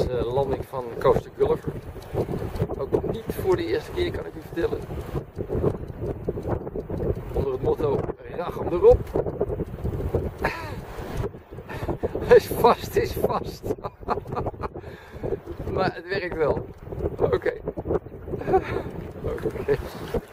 deze landing van Coaster Gulliver. Ook niet voor de eerste keer, kan ik u vertellen. Onder het motto, rach hem erop. Is vast. Maar het werkt wel. Oké.